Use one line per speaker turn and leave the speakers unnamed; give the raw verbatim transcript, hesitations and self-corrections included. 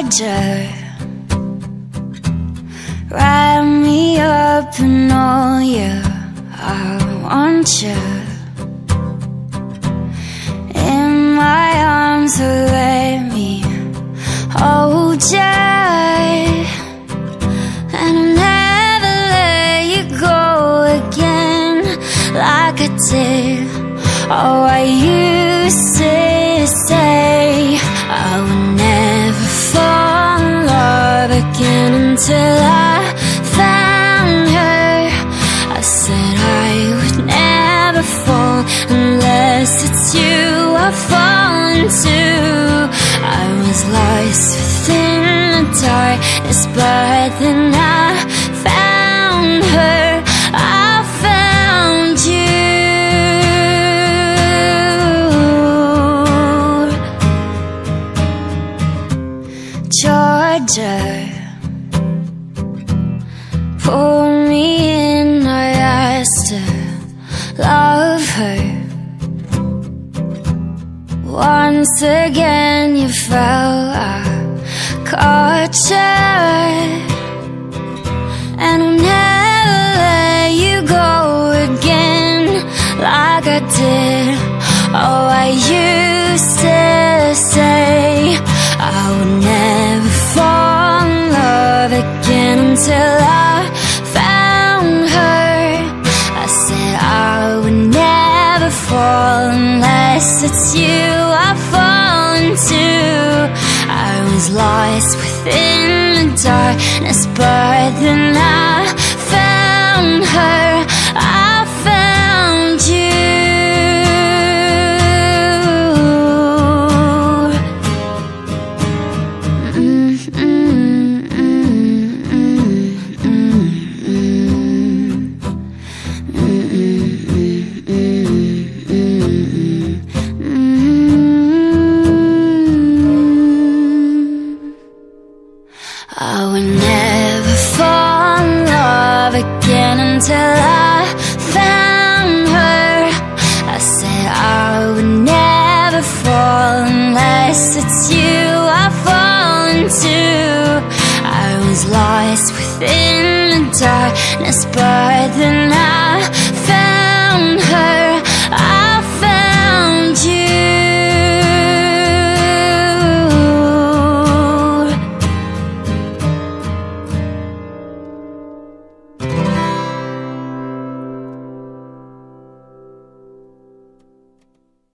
Georgia, wrap me up in all you, I want you in my arms, so let me hold you, and I'll never let you go again like I did. Oh, I used to say I would never fall in love again until I found her. I said I would never fall unless it's you I fall into. I was lost within the darkness, but then I found her. I found you. Georgia, pull me in, I asked to love her. Once again you fell, I caught you, and I'll never let you go again like I did. Oh, I used to say I would never fall in love again until I found her. I said I would never fall unless it's you I fall into. I was lost within the darkness, but then I found her. I found you. I would never fall in love again until I found her. I said I would never fall unless it's you I fall into. I was lost within the darkness, but then I